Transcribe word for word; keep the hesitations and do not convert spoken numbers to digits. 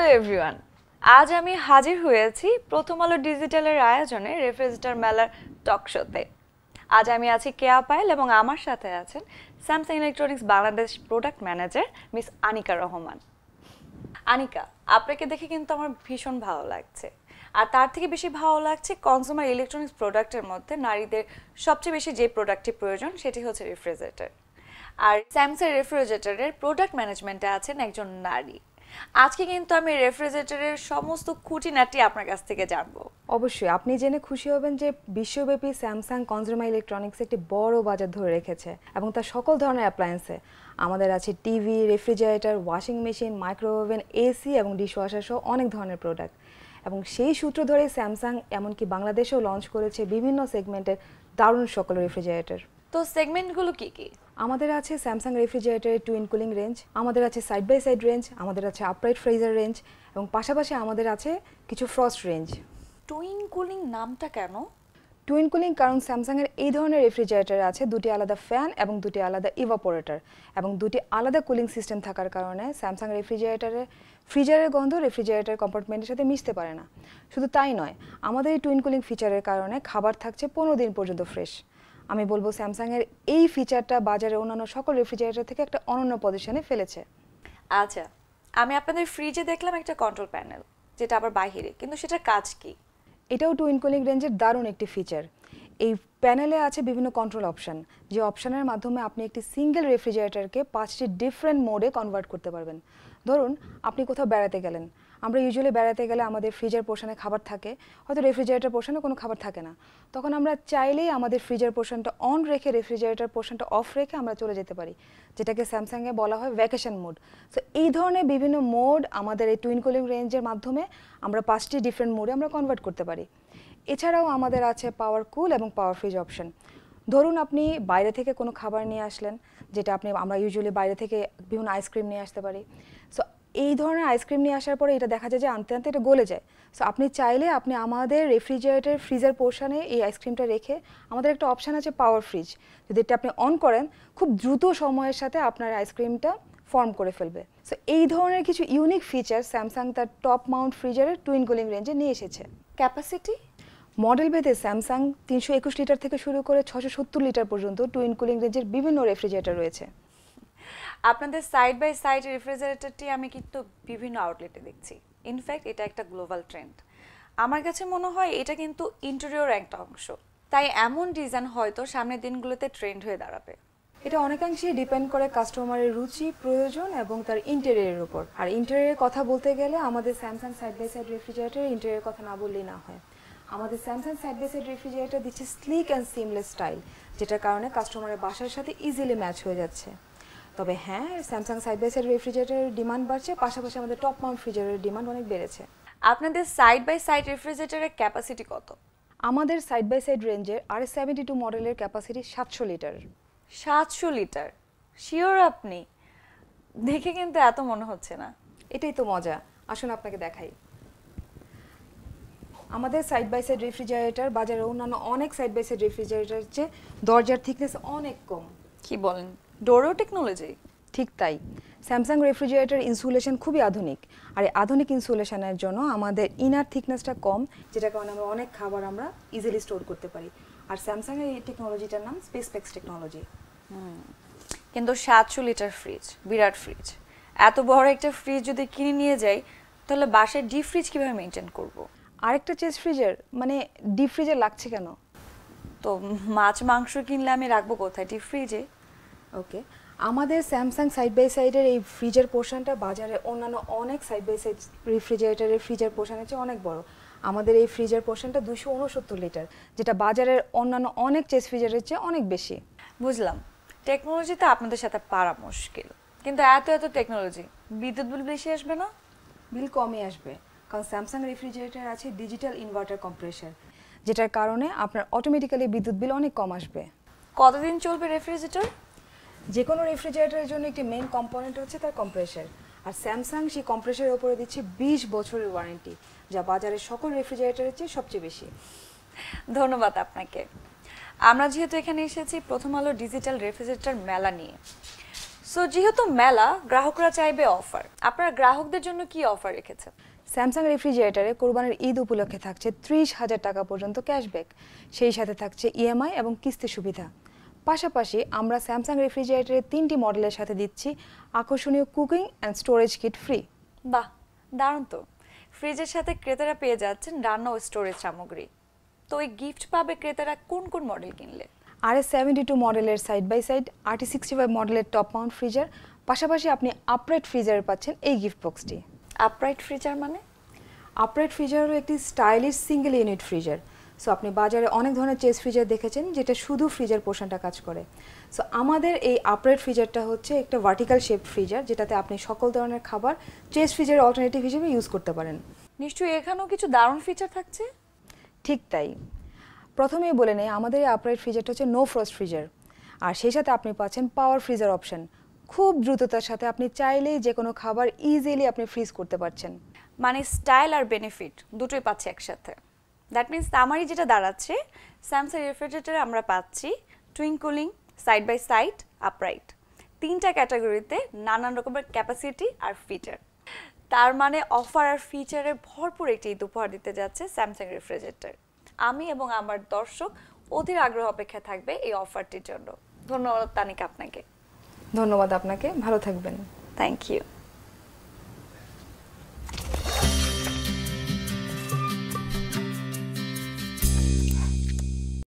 Everyone, আজ আমি হাজির হয়েছি প্রথম আলো ডিজিটালের আয়োজনে রেফ্রিজারেটর মেলার টক শোতে। আজ আমি আছি কেয়া পায়েল এবং আমার সাথে আছেন Samsung electronics Bangladesh product manager miss Anika Rahman. Anika, আপনাকে দেখে কিন্তু আমার ভীষণ ভালো লাগছে, আর তার থেকে বেশি ভালো লাগছে কনজিউমার ইলেকট্রনিক্স প্রোডাক্টের মধ্যে নারীদের সবচেয়ে বেশি যে প্রোডাক্টটি প্রয়োজন সেটি হচ্ছে রেফ্রিজারেটর। আর স্যামসাং রেফ্রিজারেটরের প্রোডাক্ট ম্যানেজমেন্টে আছেন একজন নারী। আজকে কিন্তু আমি রেফ্রিজারেটরের সমস্ত খুঁটিনাটি আপনার কাছ থেকে জানবো। অবশ্যই আপনি জেনে খুশি হবেন যে বিশ্বব্যাপী স্যামসাং কনজিউমার ইলেকট্রনিক্স একটি বড় বাজার ধরে রেখেছে এবং তার সকল ধরনের অ্যাপ্লায়েন্সে আমাদের আছে TV, refrigerator, washing machine, micro oven, AC এবং ডিশওয়াশার সহ অনেক ধরনের প্রোডাক্ট। এবং সেই সূত্র ধরে স্যামসাং এমনকি বাংলাদেশেও লঞ্চ করেছে বিভিন্ন সেগমেন্টের দারুণ সকল রেফ্রিজারেটর। তো সেগমেন্টগুলো কি কি? আমাদের আছে স্যামসাং রেফ্রিজারেটরের টুইন কুলিং রেঞ্জ, আমাদের আছে সাইড বাই সাইড রেঞ্জ, আমাদের আছে আপরাইট ফ্রিজার রেঞ্জ এবং পাশাপাশি আমাদের আছে কিছু ফ্রস্ট রেঞ্জ। টুইন কুলিং নামটা কেন? টুইন কুলিং কারণ স্যামসাংয়ের এই ধরনের রেফ্রিজারেটর আছে দুটি আলাদা ফ্যান এবং দুটি আলাদা ইভাপোরেটর এবং দুটি আলাদা কুলিং সিস্টেম থাকার কারণে স্যামসাং রেফ্রিজারেটরে ফ্রিজারের গন্ধ রেফ্রিজারেটর কম্পার্টমেন্টের সাথে মিশতে পারে না। শুধু তাই নয়, আমাদের এই টুইন কুলিং ফিচারের কারণে খাবার থাকছে পনেরো দিন পর্যন্ত ফ্রেশ। আমি বলবো স্যামসাংয়ের এই ফিচারটা বাজারে অন্যান্য সকল রেফ্রিজারেটর থেকে একটা অনন্য পজিশনে ফেলেছে। আচ্ছা, আমি আপনাদের ফ্রিজে দেখলাম একটা কন্ট্রোল প্যানেল, যেটা আবার বাইরে, কিন্তু সেটার কাজ কি? এটাও টুইন কুলিং রেঞ্জের দারুণ একটি ফিচার। এই প্যানেলে আছে বিভিন্ন কন্ট্রোল অপশন, যে অপশনের মাধ্যমে আপনি একটি সিঙ্গেল রেফ্রিজারেটরকে পাঁচটি ডিফারেন্ট মোডে কনভার্ট করতে পারবেন। ধরুন আপনি কোথাও বেড়াতে গেলেন, আমরা ইউজুয়ালি বেড়াতে গেলে আমাদের ফ্রিজের পোর্শনে খাবার থাকে, হয়তো রেফ্রিজারেটর পোর্শনে কোনো খাবার থাকে না, তখন আমরা চাইলেই আমাদের ফ্রিজের পোর্শনটা অন রেখে রেফ্রিজারেটর পোর্শনটা অফ রেখে আমরা চলে যেতে পারি, যেটাকে স্যামসাংয়ে বলা হয় ভ্যাকেশন মোড। সো এই ধরনের বিভিন্ন মোড আমাদের এই টুইন কুলিং রেঞ্জের মাধ্যমে আমরা পাঁচটি ডিফারেন্ট মোডে আমরা কনভার্ট করতে পারি। এছাড়াও আমাদের আছে পাওয়ার কুল এবং পাওয়ার ফ্রিজ অপশন। ধরুন আপনি বাইরে থেকে কোনো খাবার নিয়ে আসলেন, যেটা আপনি আমরা ইউজুয়ালি বাইরে থেকে বিভিন্ন আইসক্রিম নিয়ে আসতে পারি। সো এই ধরনের আইসক্রিম নিয়ে আসার পরে এটা দেখা যায় যে আনতে আনতে এটা গলে যায়। সো আপনি চাইলে আপনি আমাদের রেফ্রিজারেটর ফ্রিজার পোর্শনে এই আইসক্রিমটা রেখে আমাদের একটা অপশান আছে পাওয়ার ফ্রিজ, যদি এটা আপনি অন করেন খুব দ্রুত সময়ের সাথে আপনার আইসক্রিমটা ফর্ম করে ফেলবে। সো এই ধরনের কিছু ইউনিক ফিচার স্যামসাং তার টপ মাউন্ট ফ্রিজারের টুইন কুলিং রেঞ্জে নিয়ে এসেছে। ক্যাপাসিটি মডেল ভেদে স্যামসাং তিনশো একুশ লিটার থেকে শুরু করে ছশো সত্তর লিটার পর্যন্ত টুইন কুলিং রেঞ্জের বিভিন্ন রেফ্রিজারেটর রয়েছে। আপনাদের সাইড বাই সাইড রেফ্রিজারেটরটি আমি কিন্তু বিভিন্ন আউটলেটে দেখছি। ইনফ্যাক্ট এটা একটা গ্লোবাল ট্রেন্ড। আমার কাছে মনে হয় এটা কিন্তু ইন্টেরিয়র একটা অংশ, তাই এমন ডিজাইন হয়তো সামনের দিনগুলোতে ট্রেন্ড হয়ে দাঁড়াবে। এটা অনেকাংশেই ডিপেন্ড করে কাস্টমারের রুচি, প্রয়োজন এবং তার ইন্টেরিয়রের উপর। আর ইন্টেরিয়রের কথা বলতে গেলে আমাদের স্যামসাং সাইড বাই সাইড রেফ্রিজারেটরের ইন্টেরিয়রের কথা না বললেই না হয়। আমাদের Samsung side by side refrigerator দিচ্ছে স্লিক অ্যান্ড সিমলেস স্টাইল, যেটার কারণে কাস্টমারের বাসার সাথে ইজিলি ম্যাচ হয়ে যাচ্ছে। তবে হ্যাঁ, স্যামসাং সাইড বাই সাইড রেফ্রিজারেটরের ডিমান্ড বাড়ছে, পাশাপাশি আমাদের টপ মাউন্ট ফ্রিজারের ডিমান্ড অনেক বেড়েছে। আপনাদের সাইড বাই সাইড রেফ্রিজারেটরের ক্যাপাসিটি কত? আমাদের সাইড বাই সাইড রেঞ্জের আর এস সেভেন্টি টু মডেলের ক্যাপাসিটি সাতশো লিটার। সাতশো লিটার? শিওর আপনি? দেখে কিন্তু এত মনে হচ্ছে না। এটাই তো মজা, আসুন আপনাকে দেখাই। আমাদের সাইড বাই সাইড রেফ্রিজারেটর বাজারে অন্যান্য অনেক সাইড বাই সাইড রেফ্রিজারেটর চেয়ে দরজার থিকনেস অনেক কম। কি বলেন? ডোরো টেকনোলজি? ঠিক তাই। স্যামসাং রেফ্রিজারেটর ইনসুলেশন খুবই আধুনিক, আর এই আধুনিক ইনসুলেশনের জন্য আমাদের ইনার থিকনেসটা কম, যেটার কারণে আমরা অনেক খাবার আমরা ইজিলি স্টোর করতে পারি। আর স্যামসাংয়ের এই টেকনোলজিটার নাম স্পেসপেক্স টেকনোলজি। কিন্তু সাতশো লিটার ফ্রিজ, বিরাট ফ্রিজ। এত বড় একটা ফ্রিজ যদি কিনে নিয়ে যাই, তাহলে বাসায় ডিপ ফ্রিজ কীভাবে মেনটেন করব? আরেকটা চেস্ট ফ্রিজার, মানে ডিপ ফ্রিজার লাগছে কেন? তো মাছ মাংস কিনলে আমি রাখবো কোথায়? ডিপ ফ্রিজে? ওকে, আমাদের স্যামসাং সাইড বাই সাইডের এই ফ্রিজের পোর্শনটা বাজারে অন্যান্য অনেক সাইড বাই সাইড রেফ্রিজারেটরের ফ্রিজের পোর্শনের চেয়ে অনেক বড়। আমাদের এই ফ্রিজের পোর্শনটা দুশো উনসত্তর লিটার, যেটা বাজারের অন্যান্য অনেক চেস্ট ফ্রিজারের চেয়ে অনেক বেশি। বুঝলাম, টেকনোলজিতে আপনাদের সাথে পারা মুশকিল, কিন্তু এত এত টেকনোলজি, বিদ্যুৎ বিল বেশি আসবে না? বিল কমই আসবে, কারণ স্যামসাং রেফ্রিজারেটর আছে ডিজিটাল ইনভার্টার কম্প্রেসার, যেটার কারণে আপনার অটোমেটিক্যালি বিদ্যুৎ বিল অনেক কম আসবে। কতদিন চলবে রেফ্রিজারেটর? যে কোনো রেফ্রিজারেটরের জন্য একটি মেইন কম্পোনেন্ট হচ্ছে তার কম্প্রেসার, আর স্যামসাং সেই কম্প্রেসারের উপরে দিচ্ছে বিশ বছরের ওয়ারেন্টি, যা বাজারের সকল রেফ্রিজারেটরের চেয়ে সবচেয়ে বেশি। ধন্যবাদ আপনাকে। আমরা যেহেতু এখানে এসেছি প্রথম আলো ডিজিটাল রেফ্রিজারেটর মেলা নিয়ে, সো যেহেতু মেলা গ্রাহকরা চাইবে অফার, আপনারা গ্রাহকদের জন্য কি অফার রেখেছেন? স্যামসাং রেফ্রিজারেটরে কোরবানির ঈদ উপলক্ষে থাকছে ত্রিশ হাজার টাকা পর্যন্ত ক্যাশব্যাক, সেই সাথে থাকছে ইএমআই এবং কিস্তি সুবিধা। পাশাপাশি আমরা স্যামসাং রেফ্রিজারেটরের তিনটি মডেলের সাথে দিচ্ছি আকর্ষণীয় cooking and storage kit free. বাহ, দারুণ তো। ফ্রিজের সাথে ক্রেতারা পেয়ে যাচ্ছেন রান্না ও স্টোরেজ সামগ্রী। তো এই গিফট পাবে ক্রেতারা কোন কোন মডেল কিনলে? আর এস সেভেন্টি টু মডেলের side by side, R T sixty five মডেলের টপ মাউন্ট ফ্রিজার, পাশাপাশি আপনি আপরাইট ফ্রিজারে পাচ্ছেন এই গিফট বক্সটি। আপরাইট ফ্রিজার মানে? আপরাইট ফ্রিজার হলো একটি stylish single unit freezer. So আপনি বাজারে অনেক ধরনের চেস ফ্রিজার দেখেছেন যেটা শুধু ফ্রিজার পোর্শনটা কাজ করে। সো আমাদের এই আপরাইট ফ্রিজারটা হচ্ছে একটা ভার্টিক্যাল শেপ ফ্রিজার, যেটাতে আপনি সকল ধরনের খাবার চেস ফ্রিজারের অল্টারনেটিভ হিসেবে ইউজ করতে পারেন। নিশ্চয়ই এখানেও কিছু দারুণ ফিচার থাকছে। ঠিক তাই, প্রথমেই বলে নেই আমাদের এই আপরাইট ফ্রিজারটা হচ্ছে নো ফ্রস্ট ফ্রিজার, আর সেই সাথে আপনি পাচ্ছেন পাওয়ার ফ্রিজার অপশন। খুব দ্রুততার সাথে আপনি চাইলেই যে কোনো খাবার ইজিলি আপনি ফ্রিজ করতে পারছেন। মানে স্টাইল আর বেনিফিট দুটোই পাচ্ছি একসাথে। দ্যাট মিনস আমারই যেটা দাঁড়াচ্ছে, স্যামসাং রেফ্রিজারেটরে আমরা পাচ্ছি twin cooling, side by side, upright, তিনটা ক্যাটাগরিতে নানান রকমের ক্যাপাসিটি আর ফিচার। তার মানে অফার আর ফিচারে ভরপুর একটি ঈদ উপহার দিতে যাচ্ছে স্যামসাং রেফ্রিজারেটর। আমি এবং আমার দর্শক অধীর আগ্রহ অপেক্ষা থাকবে এই অফারটির জন্য। ধন্যবাদ তানিকা আপনাকে। ধন্যবাদ আপনাকে, ভালো থাকবেন। Thank you.